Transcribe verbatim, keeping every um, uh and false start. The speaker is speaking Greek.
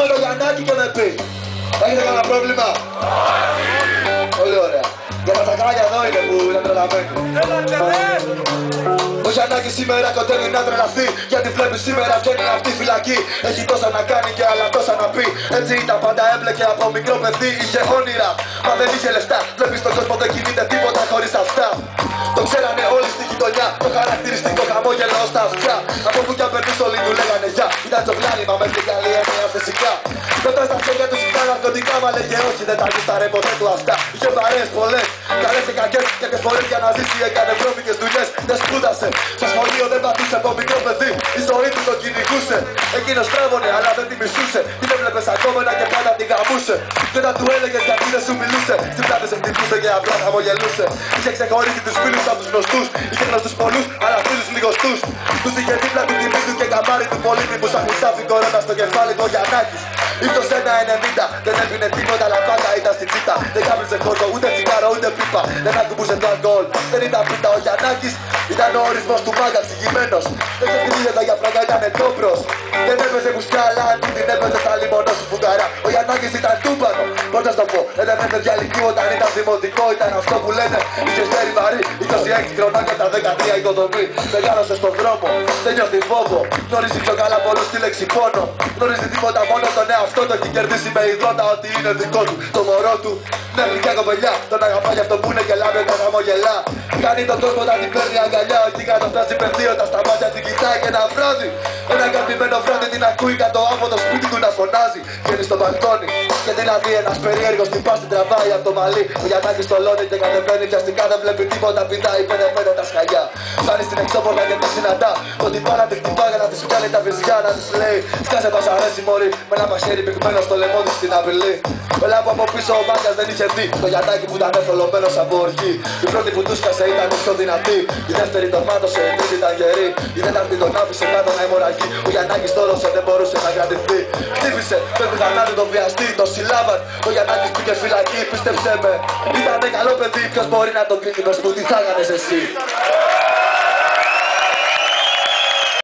με το Γιαννάκη και με πει. Έχετε κανένα πρόβλημα? Πολύ ωραία. Για τα τσακράκια εδώ είναι που είναι τρελαμένοι. Ο Γιαννάκης σήμερα κοντεύει να τρελαθεί, γιατί βλέπει σήμερα βγαίνει από τη φυλακή. Έχει τόσα να κάνει και άλλα τόσα να πει. Έτσι ήταν πάντα, έμπλεκε από μικρό παιδί. Είχε όνειρα, μα δεν είχε λεφτά. Βλέπεις τον κόσμο δεν κινείται τίποτα χωρίς αυτά. Το ξέρανε όλοι στη γειτονιά, το χαρακτηριστικό χαμόγελο στα αυτιά. Από που κι αν περνούσε όλοι του λέγανε γεια. Ήταν τζογλάνι, μα με την καλή έννοια φυσικά. Μετά στα χέρια του συχνά ναρκωτικά, μα λέγε όχι, δεν τα γούσταρε ποτέ του αυτά. Είχε παρέες πολλές, καλές και κακές. Κάποιες φορές για να ζήσει έκανε βρώμικες δουλειές. Δεν σπούδασε, στο σχολείο δεν πατούσε από μικρό παιδί. Η ζωή του τον κυνηγούσε. Εκείνος τρέβωνε, αλλά δεν τη μισούσε. Την έβλεπες ακόμα και πάντα την γαμούσε. Και όταν του έλεγες γιατί δεν σου μιλούσε, στην πλάτη σε χτυπούσε και απλά χαμογελούσε. Είχε ξεχωρίσει τους φίλους από τους γνωστούς. Είχε γνωστούς πολλούς, αλλά φίλους λιγοστούς. Τους είχε δίπλα του τιμή του και καμάρι του πολίτη που σαν χρυσάφι κορώνα στο κεφάλι του Γιαννάκης. Ήρθος ένα ενενήντα, δεν έπινε τίποτα, αλλά πάντα ήταν στην τσίτα. Δεν κάπλιζε χόρτο, ούτε τσιγάρο, ούτε πίπα. Δεν ακουμπούσε το αλκοόλ, δεν ήταν πίτα. Ο Γιαννάκης ήταν ο ορισμός του μάγκα, ψυγημένος. Δεν ξεφτυλίζοντα για φράγκα, ήταν κόμπρος. Δεν έπαιζε μουσικά, αλλά αν την έπαιζε στα λιμονό σου φουγκαρά. Ο Γιαννάκης ήταν τούμπανο, πώς να στο πω. Έδερνε παιδιά λυκείου όταν ήταν δημοτικό, ήταν αυτό που λένε. Είχε φέρει βαρύ, είκοσι έξι χρονών και τα δεκατρία οικοδομή. Μεγάλωσε στον δρόμο, δεν νιώθει φόβο. Γνωρίζει πιο καλά πολλούς τη λέξη πόνο. Γνωρίζει τίποτα μόνο τον εαυτό του. Έχει κερδίσει με ιδρώτα ότι είναι δικό του. Το μωρό του, μια γλυκιά κοπελιά. Τον αγαπάει αυτό που είναι και λάβει όταν χαμογελά. Κάνει τον κόσμο να την παίρνει αγκαλιά. Εκεί κάτω φτάσει παιδίωτα στα μάτια την κοιτάει και ένα βράδυ. Ένα αγαπημένο βράδυ την ακούει κάτω από το σπίτι του να φωνάζει. Βγαίνει στο μπαλκόνι και δηλαδή ένας περίεργος την πας την τραβάει από το μαλλί. Ο Γιαννάκης στολώνει και κατεβαίνει βιαστικά, δεν βλέπει τίποτα, πηδάει πέντε πέντε τα σκαλιά. Φτάνει στην εξώπορτα και τη συναντά. Ότι πάρα τη χτυπά για να της βγάλει τα βυζιά, να της λέει σκάσε μας αρέσει μωρή. Με ένα μαχαίρι πυγμένο στο λαιμό της στην απειλή. Όλα που από πίσω ο μάγκας δεν είχε δει. Το Γιαννάκη που ήταν εφολωμένος από οργή. Η πρώτη που του σκάσε ήταν η πιο δυνατή. Η δεύτερη τον μάτωσε, η τρίτη ήταν γερή. Η τέταρτη τον άφησε κάτω να αιμορραγεί. Ο Γιαννάκης τόρωσε, δεν μπορούσε να κρατηθεί. Χτύπησε, πέφτει θανάτου τον βιαστή, τον συλλάβαν. Ο Γιαννάκης πήγε φυλακή, πίστεψέ με. Ήτανε καλό παιδί, ποιος μπορεί να τον κρίνει, πες μου τι θα έκανες εσύ.